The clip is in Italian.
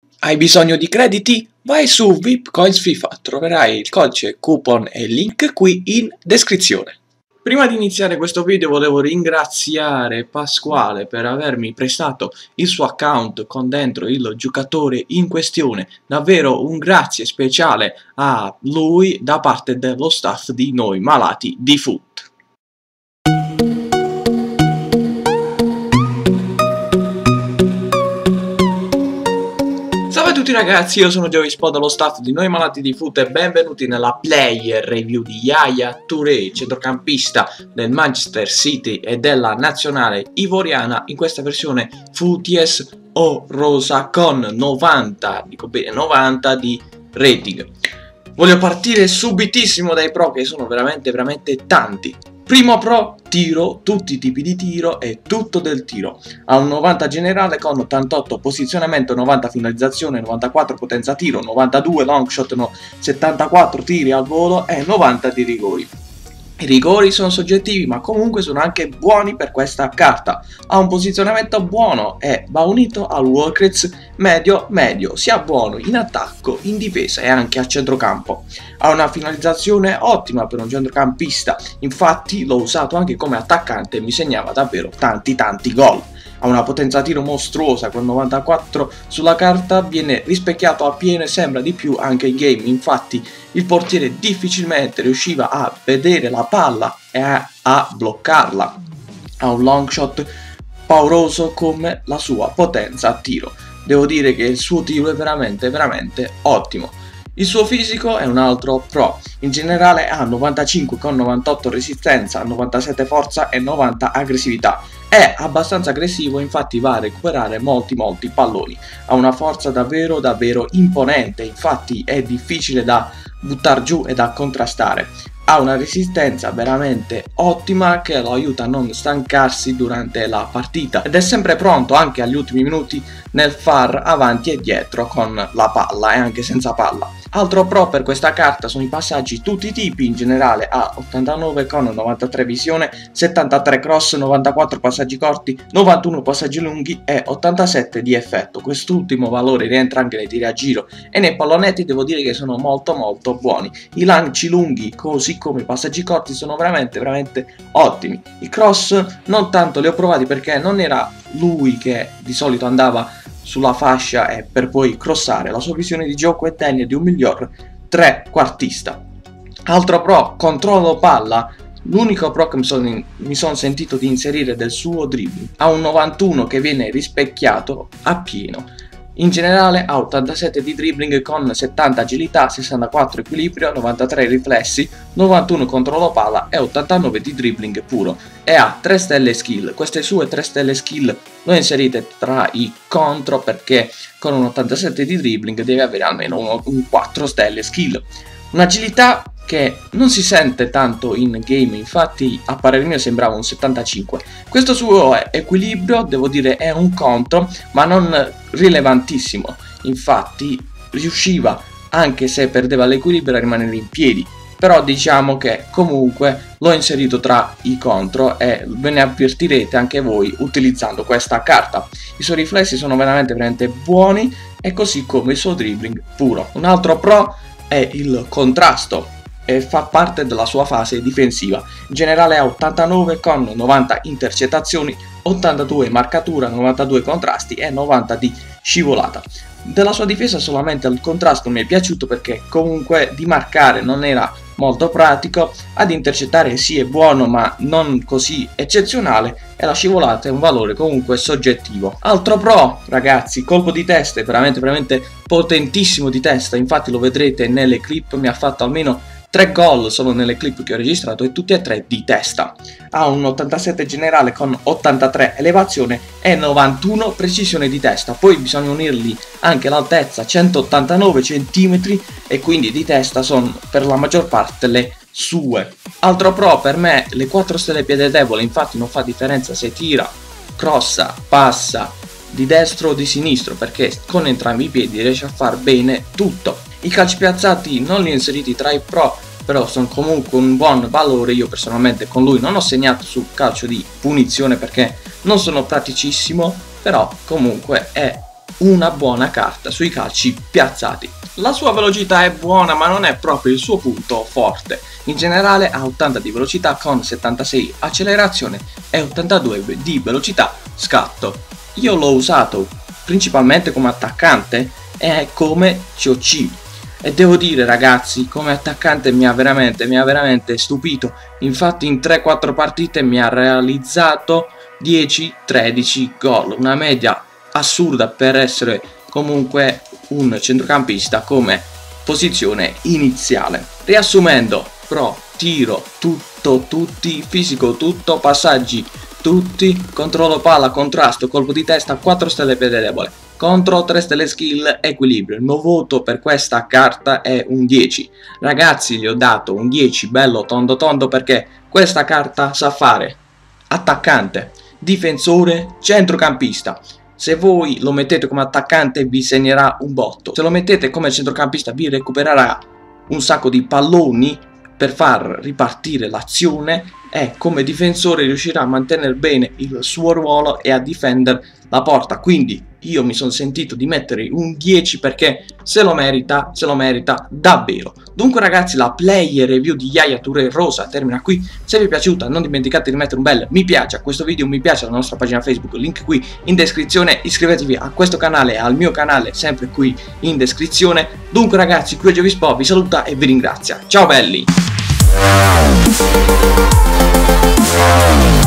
Hai bisogno di crediti? Vai su VIPcoins FIFA, troverai il codice, coupon e link qui in descrizione. Prima di iniziare questo video volevo ringraziare Pasquale per avermi prestato il suo account con dentro il giocatore in questione. Davvero un grazie speciale a lui da parte dello staff di Noi Malati di Foot. Ciao a tutti ragazzi, io sono Joey dallo staff di Noi Malati di Foot e benvenuti nella player review di Yaya Touré, centrocampista del Manchester City e della nazionale ivoriana in questa versione Footies o rosa con 90, dico bene 90 di rating. Voglio partire subitissimo dai pro che sono veramente tanti. Primo pro, tiro, tutti i tipi di tiro e tutto del tiro. Ha un 90 generale con 88 posizionamento, 90 finalizzazione, 94 potenza tiro, 92 long shot, 74 tiri al volo e 90 di rigori. I rigori sono soggettivi ma comunque sono anche buoni per questa carta. Ha un posizionamento buono e va unito al work rate medio, sia buono in attacco, in difesa e anche a centrocampo. Ha una finalizzazione ottima per un centrocampista, infatti l'ho usato anche come attaccante e mi segnava davvero tanti gol. Ha una potenza tiro mostruosa con 94 sulla carta, viene rispecchiato a pieno e sembra di più anche in game, infatti il portiere difficilmente riusciva a vedere la palla e a bloccarla. Ha un long shot pauroso come la sua potenza a tiro. Devo dire che il suo tiro è veramente ottimo. Il suo fisico è un altro pro, in generale ha 95 con 98 resistenza, 97 forza e 90 aggressività. È abbastanza aggressivo, infatti va a recuperare molti palloni. Ha una forza davvero imponente, infatti è difficile da buttare giù e da contrastare. Ha una resistenza veramente ottima che lo aiuta a non stancarsi durante la partita ed è sempre pronto anche agli ultimi minuti nel far avanti e dietro con la palla e anche senza palla. Altro pro per questa carta sono i passaggi tutti i tipi, in generale ha 89 con 93 visione, 73 cross, 94 passaggi corti, 91 passaggi lunghi e 87 di effetto. Quest'ultimo valore rientra anche nei tiri a giro e nei pallonetti devo dire che sono molto buoni. I lanci lunghi così come i passaggi corti sono veramente ottimi. I cross non tanto li ho provati perché non era lui che di solito andava sulla fascia e per poi crossare. La sua visione di gioco è degna di un miglior trequartista. Altro pro, controllo palla. L'unico pro che mi sono sentito di inserire del suo dribbling. Ha un 91 che viene rispecchiato a pieno. In generale ha 87 di dribbling con 70 agilità, 64 equilibrio, 93 riflessi, 91 controllo palla e 89 di dribbling puro. E ha 3 stelle skill. Queste sue 3 stelle skill lo inserite tra i contro perché con un 87 di dribbling deve avere almeno un 4 stelle skill. Un'agilità che non si sente tanto in game, infatti a parer mio sembrava un 75. Questo suo equilibrio devo dire è un contro ma non rilevantissimo, infatti riusciva anche se perdeva l'equilibrio a rimanere in piedi, però diciamo che comunque l'ho inserito tra i contro e ve ne avvertirete anche voi utilizzando questa carta. I suoi riflessi sono veramente buoni e così come il suo dribbling puro. Un altro pro è il contrasto e fa parte della sua fase difensiva. In generale ha 89 con 90 intercettazioni, 82 marcatura, 92 contrasti e 90 di scivolata. Della sua difesa solamente il contrasto mi è piaciuto perché comunque di marcare non era molto pratico, ad intercettare sì è buono ma non così eccezionale e la scivolata è un valore comunque soggettivo. Altro pro ragazzi, colpo di testa è veramente potentissimo di testa, infatti lo vedrete nelle clip, mi ha fatto almeno 3 gol solo nelle clip che ho registrato e tutti e 3 di testa. Ha un 87 generale con 83 elevazione e 91 precisione di testa, poi bisogna unirgli anche l'altezza 189 cm e quindi di testa sono per la maggior parte le sue. Altro pro per me le 4 stelle piede debole, infatti non fa differenza se tira, crossa, passa di destro o di sinistro perché con entrambi i piedi riesce a far bene tutto. I calci piazzati non li ho inseriti tra i pro, però sono comunque un buon valore. Io personalmente con lui non ho segnato sul calcio di punizione perché non sono praticissimo, però comunque è una buona carta sui calci piazzati. La sua velocità è buona, ma non è proprio il suo punto forte. In generale ha 80 di velocità con 76 accelerazione e 82 di velocità scatto. Io l'ho usato principalmente come attaccante e come COC. E devo dire, ragazzi, come attaccante mi ha veramente stupito. Infatti in 3-4 partite mi ha realizzato 10-13 gol, una media assurda per essere comunque un centrocampista come posizione iniziale. Riassumendo, pro, tiro, tutto, tutti, fisico, tutto, passaggi, tutti, controllo palla, contrasto, colpo di testa, 4 stelle piede debole, contro 3 stelle skill, equilibrio. Il mio voto per questa carta è un 10. Ragazzi, gli ho dato un 10 bello tondo perché questa carta sa fare attaccante, difensore, centrocampista. Se voi lo mettete come attaccante vi segnerà un botto, se lo mettete come centrocampista vi recupererà un sacco di palloni per far ripartire l'azione, e come difensore riuscirà a mantenere bene il suo ruolo e a difendere la porta. Quindi io mi sono sentito di mettere un 10 perché se lo merita davvero. Dunque ragazzi, la player review di Yaya Touré rosa termina qui. Se vi è piaciuta non dimenticate di mettere un bel mi piace a questo video, un mi piace alla nostra pagina Facebook, link qui in descrizione. Iscrivetevi a questo canale e al mio canale sempre qui in descrizione. Dunque ragazzi, qui oggi vi saluta e vi ringrazia. Ciao belli!